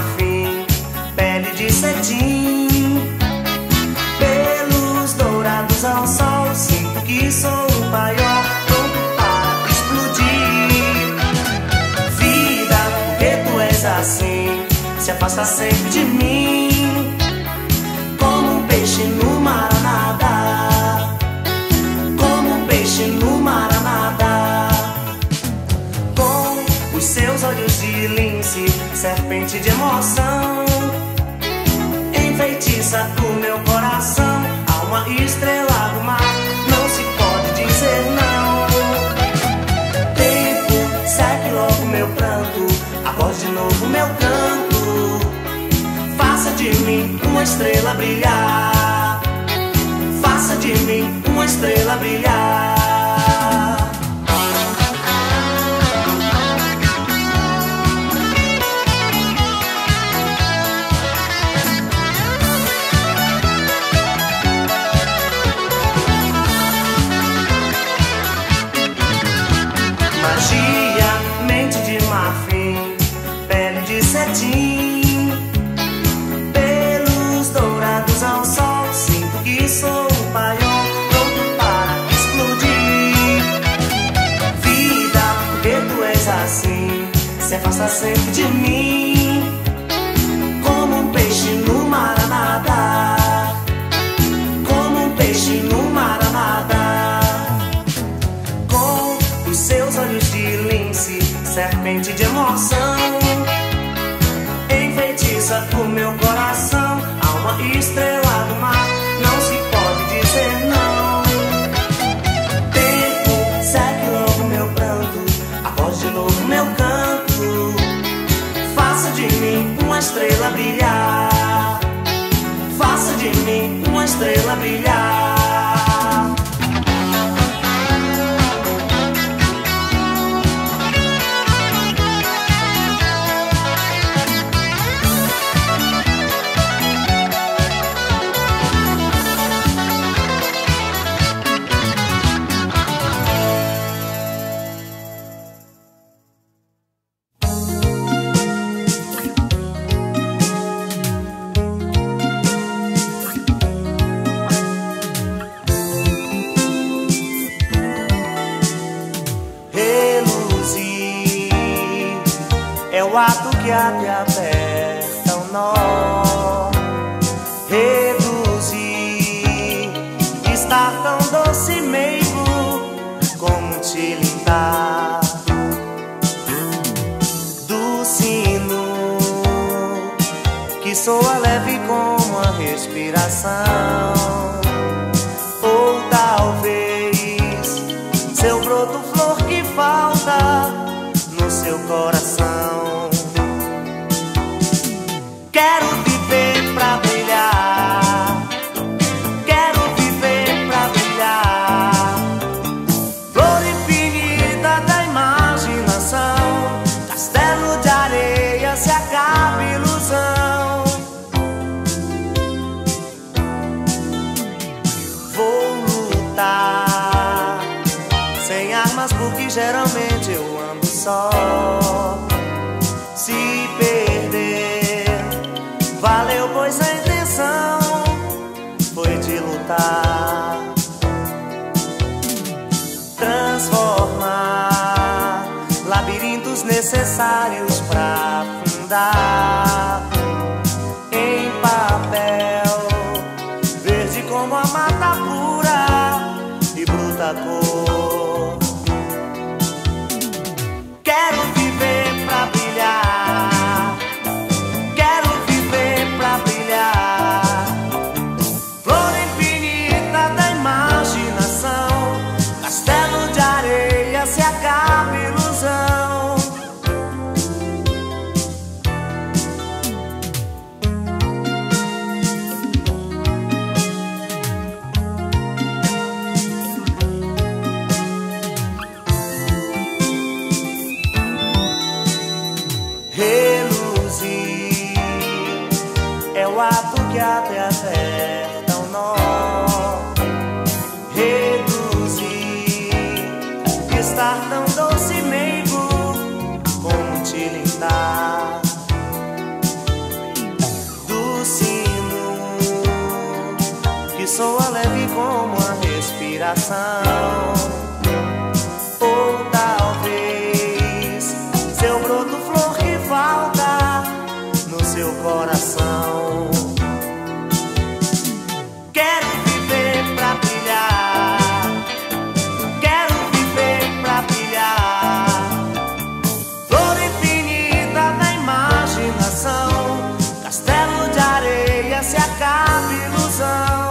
marfim, pele de cetim, pelos dourados ao sol. Sinto que sou o maior, pronto para explodir. Vida, porque tu és assim, se afasta sempre de mim, como um peixe no mar a nadar, como um peixe no mar a nadar. Com os seus olhos de lince, serpente de emoção, enfeitiça o meu coração. Há uma estrela do mar, não se pode dizer não. Tempo, segue logo meu pranto, acorde de novo meu canto. Faça de mim uma estrela brilhar, faça de mim uma estrela brilhar. Magia, mente de marfim, pele de cetim, pelos dourados ao sol. Sinto que sou o maior, pronto para explodir. Vida, porque tu és assim, se afasta sempre de mim, como um peixe no mar a nadar, como um peixe no mar a nadar. Com os seus olhos de lince, serpente de emoção, enfeitiça o meu coração. Há uma estrela do mar, não se pode dizer não. Tempo, segue logo meu pranto, acorde de novo meu canto. Faça de mim uma estrela brilhar, faça de mim uma estrela brilhar. É o ato que abre e aperta o nó. Reduzir, estar tão doce e meigo, como tilintar do sino que soa leve como a respiração. Ou talvez seu broto, flor que falta no seu coração. Quero viver pra brilhar, quero viver pra brilhar. Flor infinita da imaginação, castelo de areia, se acaba ilusão. Vou lutar sem armas, porque geralmente eu ando só. Se perder, valeu, pois a intenção foi de lutar. Transformar labirintos necessários pra afundar em papel verde como a mata pura e bruta cor. Quero viver pra brilhar, quero viver pra brilhar. Flor infinita da imaginação, castelo de areia, se acaba ilusão. Reluzir é o ato que abre e aperta o nó. Reduzir, estar tão doce e meigo como tilintar coração. Ou talvez seu broto flor que falta no seu coração. Quero viver pra brilhar, quero viver pra brilhar. Flor infinita da imaginação, castelo de areia se acaba ilusão.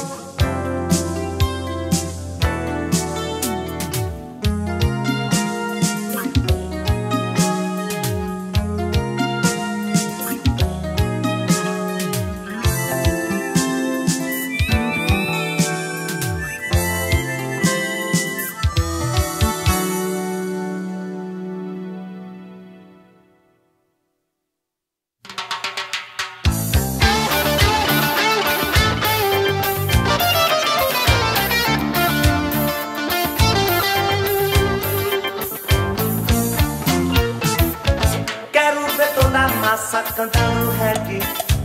Cantando reggae,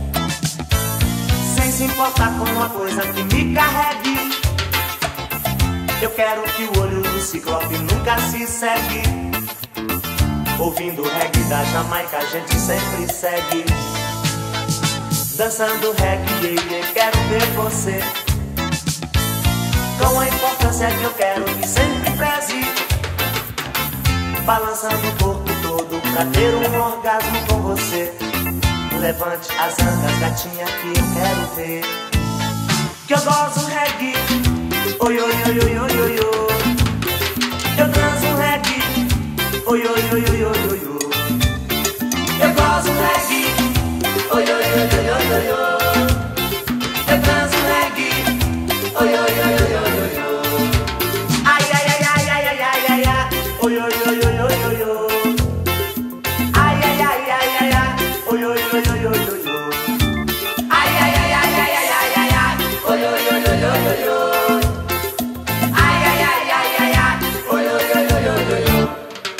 sem se importar com uma coisa que me carregue. Eu quero que o olho do ciclope nunca se segue. Ouvindo reggae da Jamaica a gente sempre segue. Dançando reggae, quero ver você. Com a importância que eu quero que sempre preze. Balançando o corpo todo pra ter um orgasmo com você. Levante as angas, gatinha, que eu quero ver. Que eu gosto reggae, oi, oi, oi, oi, oi, oi, oi. Eu danço reggae, oi, oi, oi, oi, oi, oi, oi. Eu gosto reggae, oi, oi, oi, oi, oi, oi, oi. Eu danço reggae, oi, oi, oi, oi, oi, oi, oi. Ai, ai, ai, ai, ai, ai, ai, ai, ai. Oi, oi, oi, oi, oi, oi, oi. Ai, ai, ai, ai, ai, ai. Oi, oi, oi, oi, oi, oi. Ai, ai, ai, ai, ai, ai, ai, ai, ai. Oi, oi, oi, oi, oi, oi, oi. Ai, ai, ai, ai, ai, ai. Oi, oi, oi, oi, oi, oi, oi.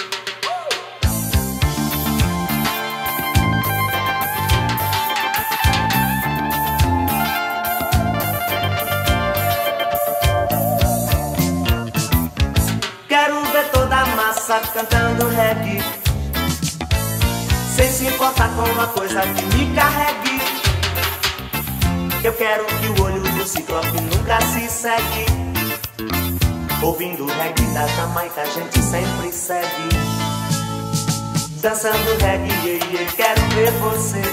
Quero ver toda a massa cantando reggae, sem se importar com uma coisa que me carregue. Eu quero que o olho do ciclope nunca se segue. Ouvindo reggae da Jamaica a gente sempre segue. Dançando reggae, quero ver você.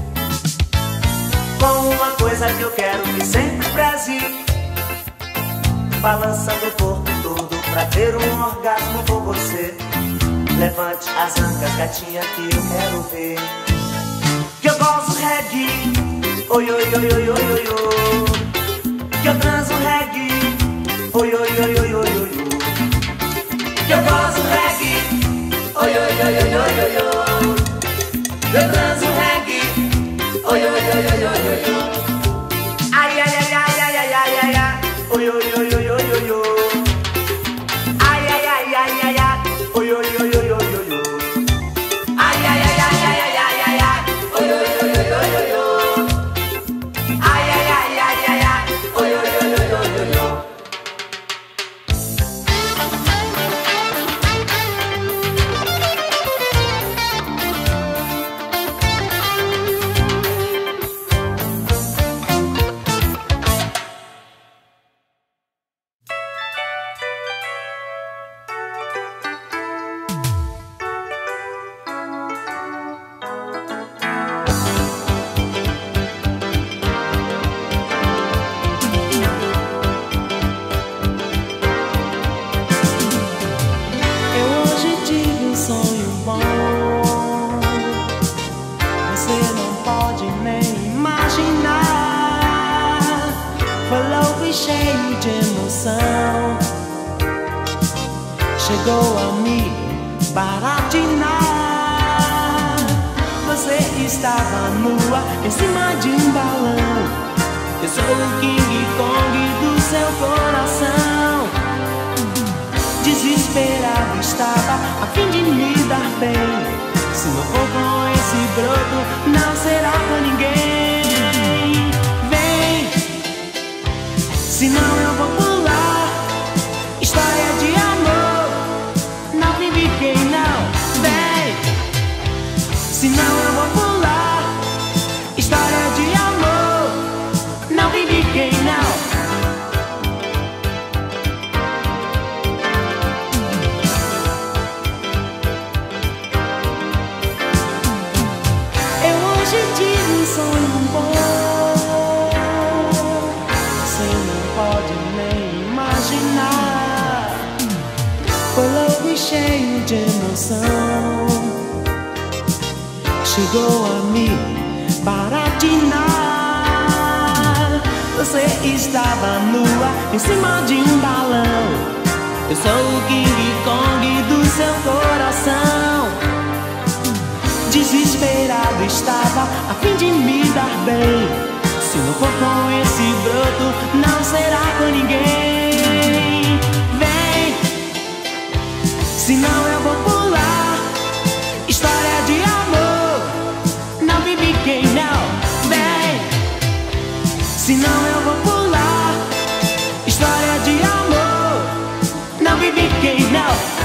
Com uma coisa que eu quero que sempre preze. Balançando o corpo todo pra ter um orgasmo com você. Levante as ancas, gatinha, que eu quero ver. Que eu gosto reggae, oi, oi, oi, oi, oi, oi, oi. Que eu transo reggae, oi, oi, oi, oi, oi, oi, oi. Que eu gosto reggae, oi, oi, oi, oi, oi, oi, oi. Eu transo reggae, oi, oi, oi, oi, oi, oi, oi. Ai, ai, ai, ai, ai, ai, ai, ai, ai. Oi, oi, oi, oi, oi, oi, oi. Ai, ai, ai, ai, ai, ai. Oi, oi, oi, oi, oi, oi. Ai, ai, ai, ai, ai, ai, ai, ai, ai. Oi, oi, oi, oi, oi, oi, oi. Ai, ai, ai, ai, ai, ai. Oi, oi, oi, oi, oi, oi, oi. Chegou a me baratinar. Você estava nua em cima de um balão. Eu sou o King Kong do seu coração. Desesperado estava a fim de me dar bem. Se não for com esse broto, não será com ninguém. Vem, senão eu vou pular te tive um sonho bom, você não pode nem imaginar. Foi louco e cheio de emoção, chegou a me baratinar. Você estava nua em cima de um balão. Eu sou o King Kong do seu coração. Desesperado estava a fim de me dar bem. Se não for com esse broto, não será com ninguém. Vem, senão eu vou pular. História de amor, não me fiquei não. Vem, senão eu vou pular. História de amor, não me fiquei não.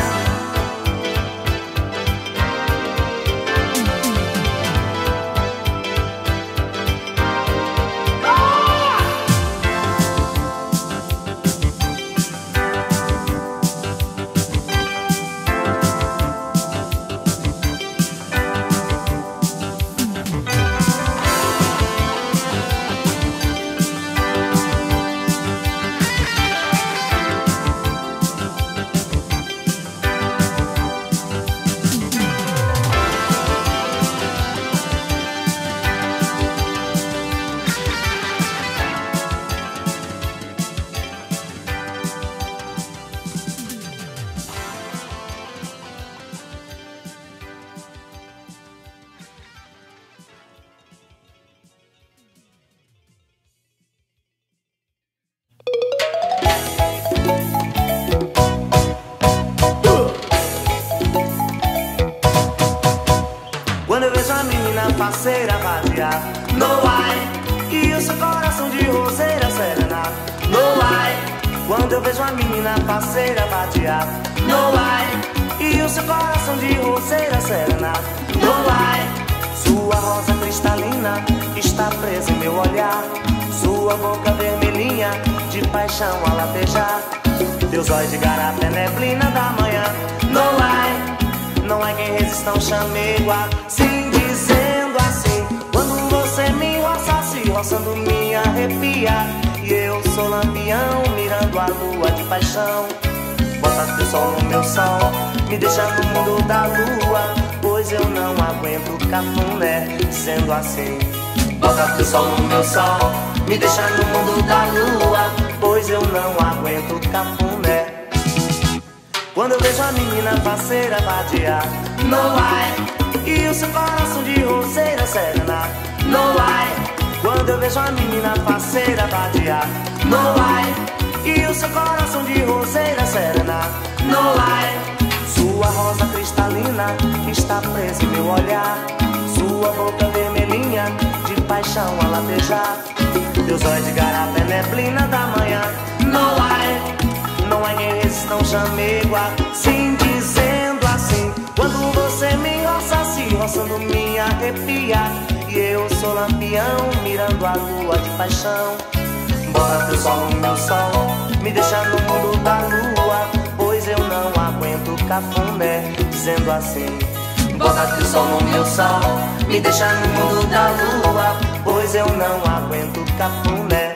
Quando eu vejo a menina parceira vadiar, no ai, e o seu coração de roseira serenar, no ai. Quando eu vejo a menina parceira vadiar, no ai, e o seu coração de roseira serenar, no ai. Sua rosa cristalina está presa em meu olhar, sua boca vermelhinha de paixão a latejar, teus olhos de garapa é neblina da manhã, no ai. Não há quem resista a um chamego assim, dizendo assim. Quando você me roça, se roçando me arrepia. E eu sou lampião, mirando a lua de paixão. Bota teu sol no meu sol, me deixa no mundo da lua, pois eu não aguento cafuné, sendo assim. Bota teu sol no meu sol, me deixa no mundo da lua, pois eu não aguento cafuné. Quando eu vejo a menina parceira vadiar, no ai, e o seu coração de roseira serenar, no ai. Quando eu vejo a menina parceira vadiar, no ai, e o seu coração de roseira serenar, no ai. Sua rosa cristalina está presa em meu olhar, sua boca vermelhinha de paixão a latejar, teus olhos de garapa é neblina da manhã, no ai. Não há quem resista a um chamego assim, dizendo assim. Quando você me roça, se roçando me arrepia. E eu sou lampião, mirando a lua de paixão. Bota teu sol no meu sol, me deixa no mundo da lua, pois eu não aguento cafuné, dizendo assim. Bota teu sol no meu sol, me deixa no mundo da lua, pois eu não aguento cafuné.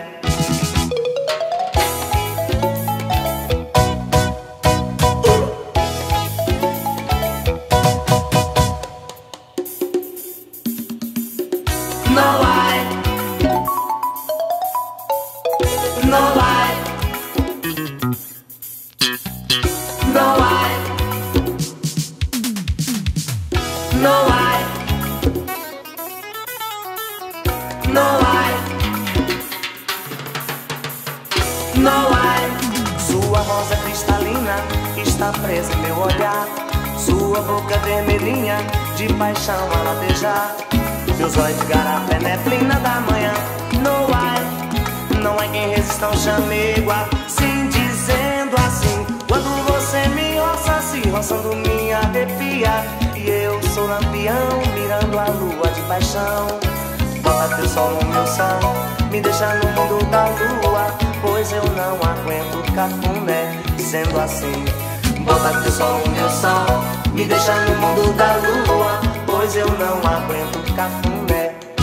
Sua rosa cristalina está presa em meu olhar, sua boca vermelhinha de paixão a latejar, teus olhos de garapa é neblina da manhã, no ai. Não há quem resista a um chamego assim, dizendo assim. Quando você me roça, se roçando me arrepia. E eu sou lampião, mirando a lua de paixão. Bota teu sol no meu sol, me deixa no mundo da lua, pois eu não aguento cafuné, sendo assim. Bota teu sol no meu sol, me deixa no mundo da lua, pois eu não aguento cafuné.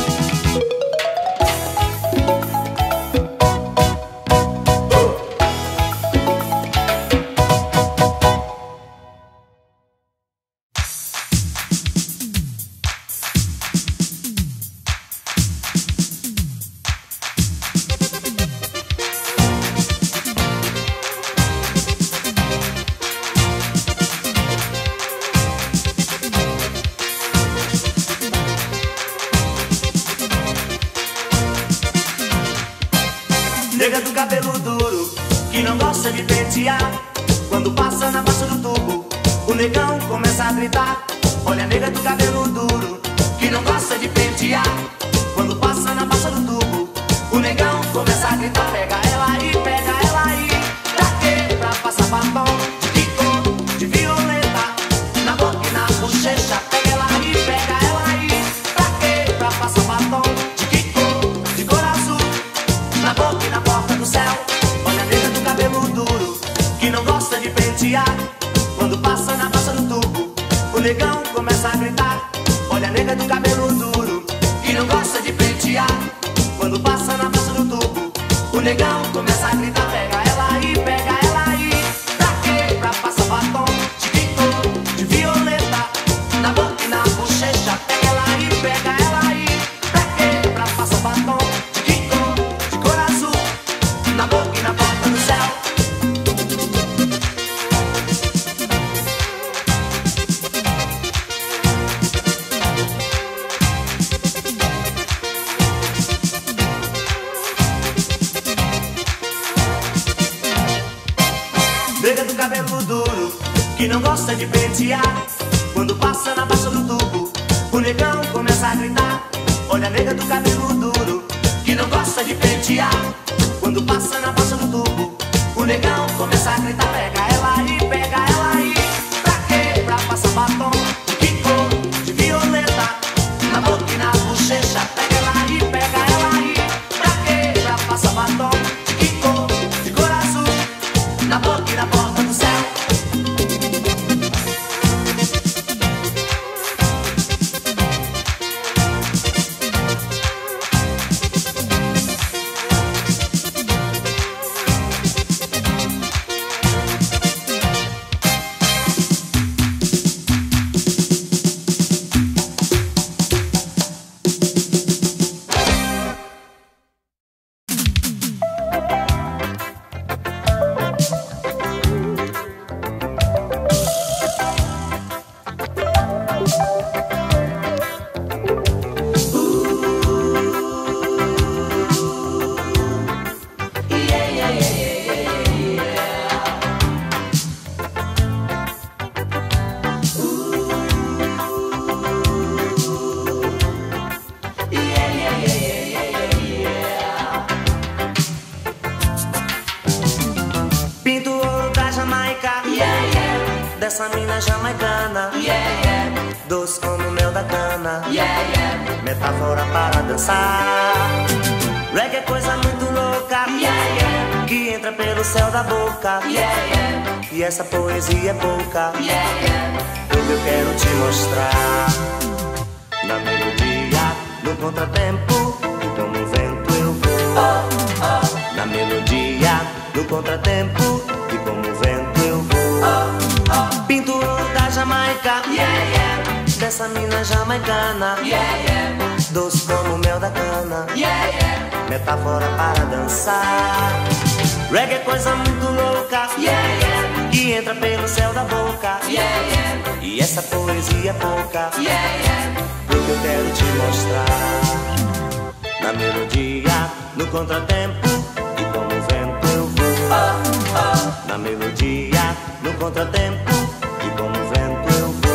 Nega do cabelo duro, que não gosta de pentear. Quando passa na baixa do tubo, o negão começa a gritar. Olha a nega do cabelo duro, que não gosta de pentear. Quando passa na baixa do tubo, o negão começa a gritar. Pega ela aí, pra quê? Pra passar batom de Kiko, de violeta, na boca e na bochecha. Pega ela aí, pra quê? Pra passar batom de Kiko, de cor azul, na boca e na porta do céu. Olha a nega do cabelo duro, que não gosta de pentear. Quando passa na baixa do tubo, o negão começa a gritar. Olha a nega do cabelo duro, que não gosta de pentear. Quando passa na baixa do tubo, o negão começa a gritar. Pega ela aí, pra quê? Pra passar batom de Kiko, de violeta, na boca e na bochecha. Pega ela aí, pra quê? Pra passar batom de Kiko, de cor azul, na boca e na porta do céu. Nega do cabelo duro, que não gosta de pentear. Quando passa na baixa do tubo, o negão começa a gritar. Olha a nega do cabelo duro, que não gosta de pentear. Quando passa na baixa do tubo, o negão começa a gritar. Pega ela aí, pra quê? Pra passar batom de Kiko, de violeta, na boca e na bochecha. Pega ela aí, pra quê? Pra passar batom de Kiko, de cor azul, na boca e na porta do céu. Pinto ouro da Jamaica, dessa mina jamaicana, doce como mel da cana, metáfora para dançar. Reggae é coisa muito louca, que entra pelo céu da boca, e essa poesia é pouca, porque eu quero te mostrar. Na melodia, no contratempo, e como o vento eu vou. Na melodia, no contratempo, e como o vento eu vou. Pinto ouro da Jamaica, dessa mina jamaicana, doce como mel da cana, metáfora para dançar. Reggae é coisa muito louca, que entra pelo céu da boca, e essa poesia é pouca, porque eu quero te mostrar. Na melodia, no contratempo, e como o vento eu vou. Na melodia, no contratempo, e como o vento eu vou.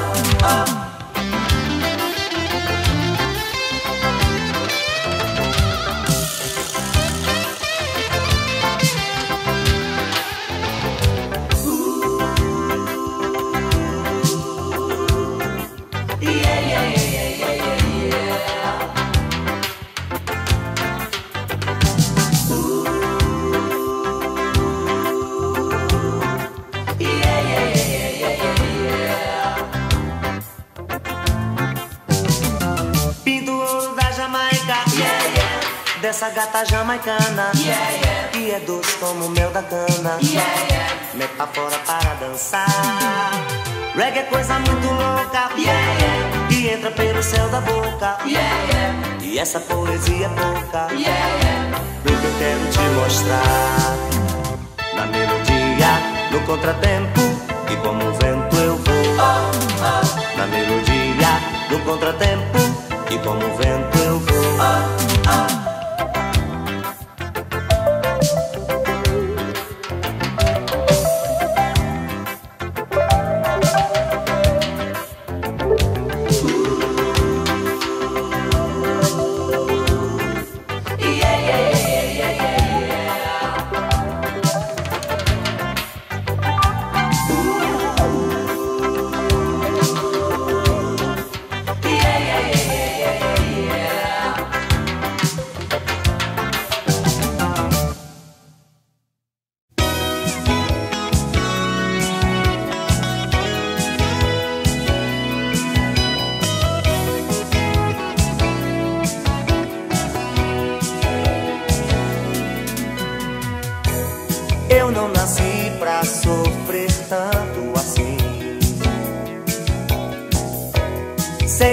Dessa gata jamaicana, que é doce como mel da cana, metáfora para dançar. Reggae é coisa muito louca, que entra pelo céu da boca, e essa poesia é pouca, porque eu quero te mostrar. Na melodia, no contratempo, e como o vento eu vou. Na melodia, no contratempo, e como o vento eu vou.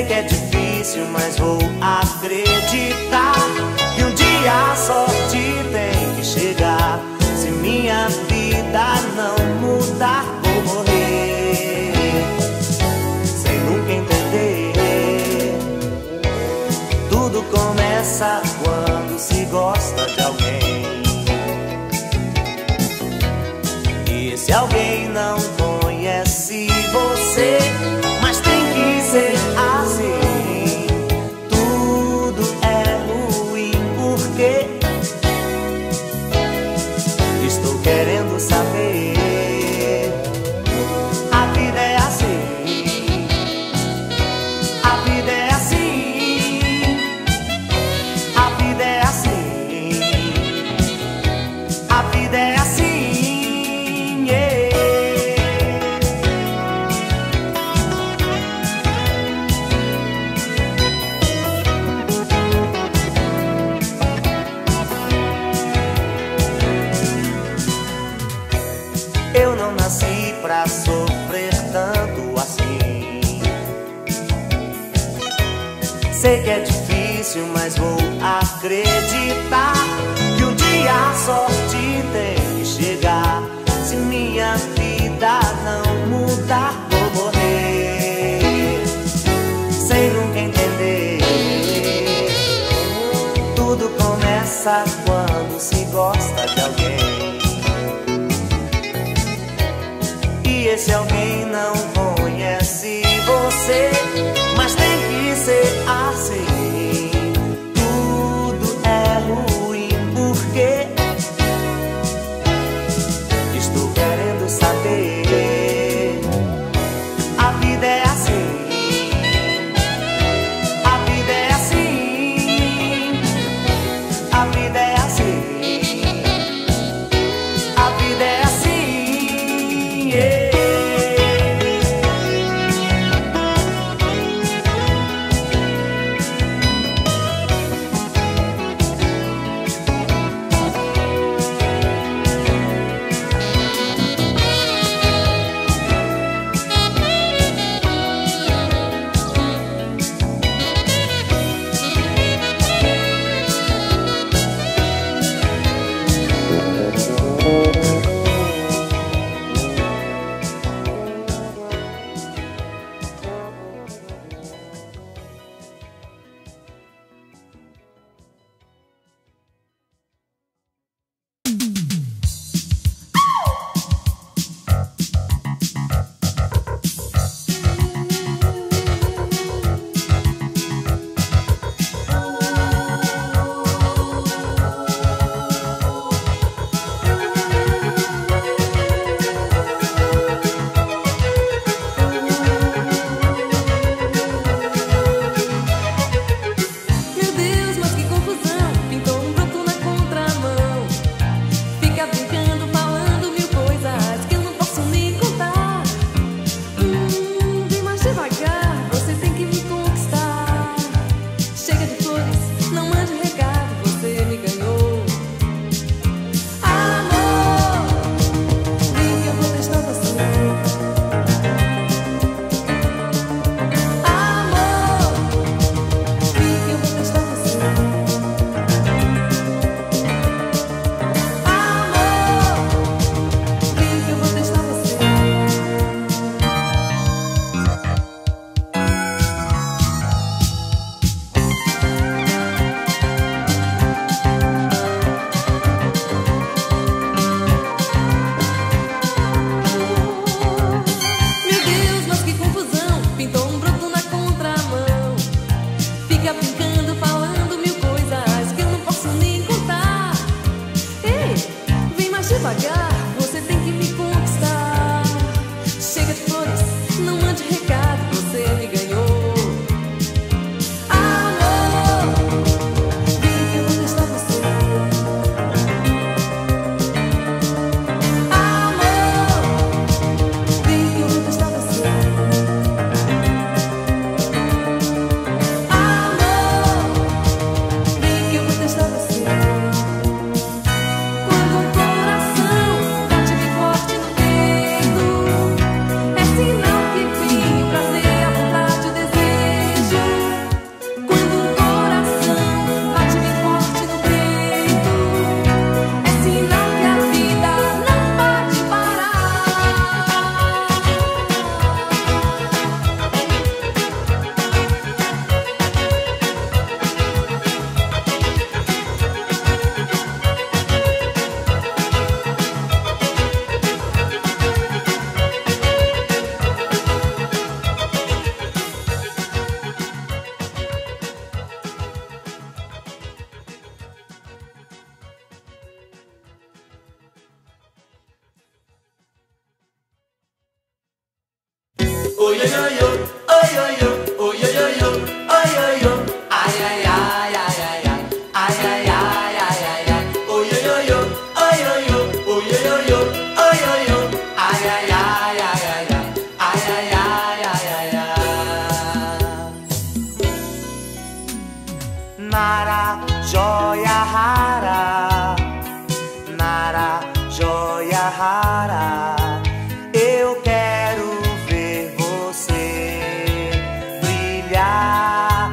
Sei que é difícil, mas vou acreditar que um dia a sorte tem que chegar. Se minha vida não mudar, vou morrer sem nunca entender. Tudo começa quando se gosta de alguém, e esse alguém não conhece você, mas tem que ser assim. Tudo é ruim porque estou querendo saber. A vida é assim, a vida é assim, a vida é assim, a vida é assim, yeah. Eu não nasci pra sofrer tanto assim. Sei que é difícil, mas vou acreditar que um dia a sorte tem que chegar. Se minha vida não mudar, vou morrer sem nunca entender. Tudo começa quando se gosta de alguém, e esse alguém não conhece você, mas tem que ser assim. Tudo é ruim porque estou querendo saber. A vida é assim, a vida é assim, a vida é assim, a vida é assim, yeah. oi, oi, oi, oi, oi, oi, oi, oi, oi, oi, oi, ai, ai, ai, ai, ai, ai, ai, ai, ai, ai, ai, ai, oi, oi, oi, oi, oi, oi, oi, oi, oi, oi, oi, oi, ai, ai, ai, ai, ai, ai, ai, ai, ai, ai, ai. Nara, joia rara, Nara, joia rara, eu quero ver você brilhar.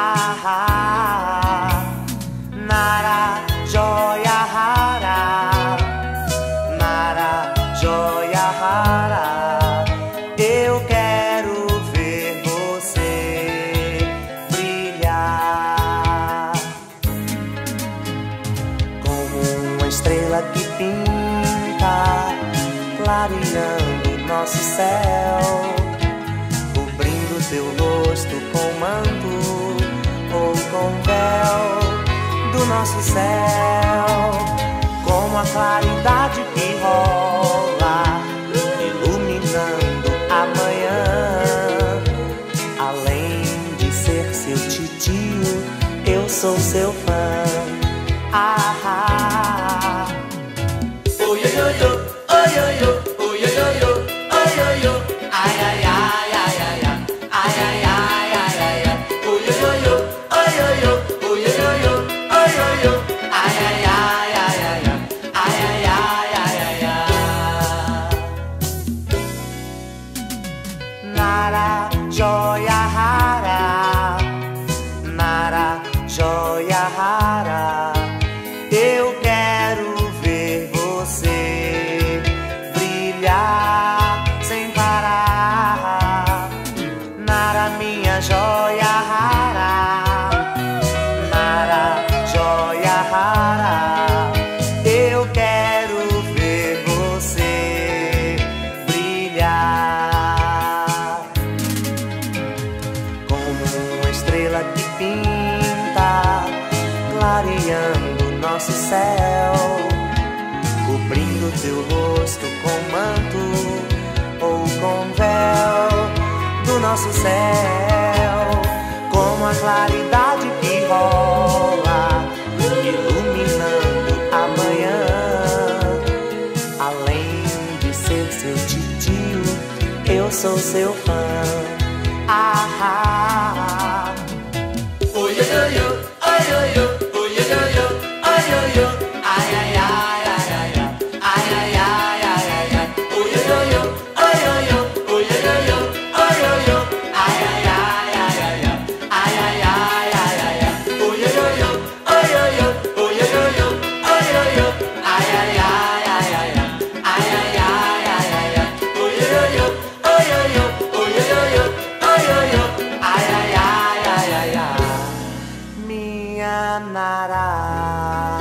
Nara, joia rara, Nara, joia rara, eu quero ver você brilhar. Como uma estrela que pinta, clareando nosso céu, cobrindo teu rosto com manto ou com véu do nosso céu. Como a claridade que rola, iluminando a manhã. Além de ser seu titio, eu sou seu fã. Oi, oi, oi, oi, oi, oi, oi, oi, oi, oi, oi, ai, ai, ai, ai, ai, ai, ai, ai, ai, ai, ai, oi, oi, oi, oi, oi, oi, oi, oi, oi, oi, ai, ai, ai, ai, ai, ai, ai, ai, ai, ai. Nara, joia rara, Nara, joia rara, eu quero ver você brilhar sem parar. Nara, minha joia rara, Nara, joia rara, eu quero ver você brilhar. Como uma estrela que pinta, clareando nosso céu, cobrindo teu rosto com manto ou com véu do nosso céu. Como a claridade que rola, iluminando a manhã. Além de ser seu titio, eu sou seu fã. Oi, oi, oi, oi, oi, oi, oi, oi, oi, oi, oi, ai, ai, ai, ai, ai, ai, ai, ai, ai, ai, ai, oi, oi, oi, oi, oi, oi, oi, oi, oi, oi, ai, ai, ai, ai, ai, ai, ai, ai, ai, ai, oi, oi, oi, oi, oi, oi, oi, oi, oi, oi, ai, ai, ai, ai, ai, ai, ai, ai, ai, ai, oi, oi, oi, oi, oi, oi, oi, oi, oi, ai, ai, ai, ai, ai, ai, minha Nara.